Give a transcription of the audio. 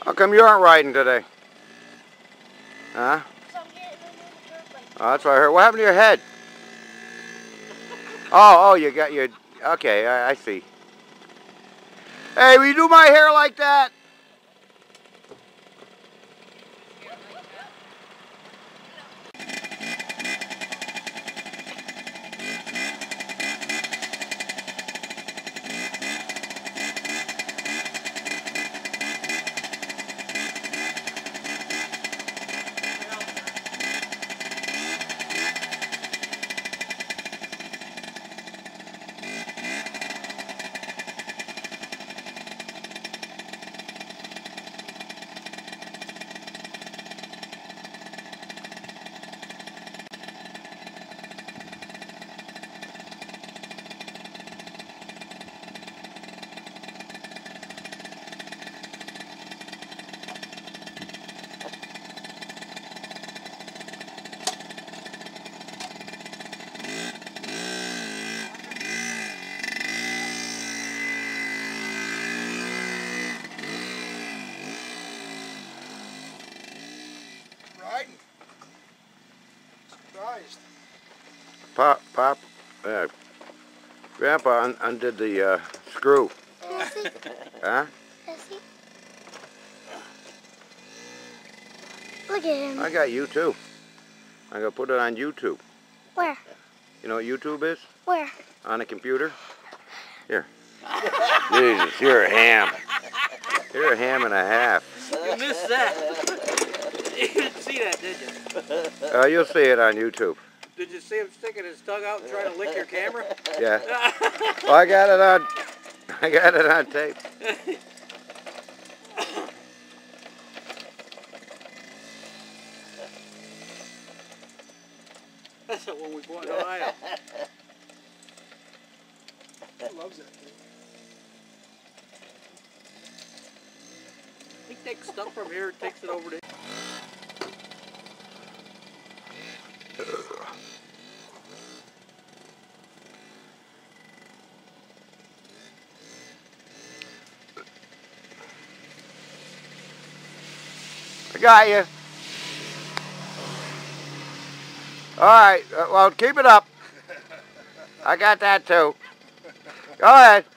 How come you aren't riding today? Huh? Oh, that's what I heard. What happened to your head? Oh, you got your... Okay, I see. Hey, will you do my hair like that? Riding. Surprised. Pop, Grandpa undid the screw. Huh? Look at him. I got you too. I'm gonna put it on YouTube. Where? You know what YouTube is? Where? On a computer. Here. Jesus, you're a ham. You're a ham and a half. You missed that. You didn't see that, did you? You'll see it on YouTube. Did you see him sticking his tongue out and trying to lick your camera? Yeah. Well, I got it on tape. That's the one we bought in Ohio. He loves it. He takes stuff from here and takes it over to... I got you. All right. Well, keep it up. I got that too. Go ahead.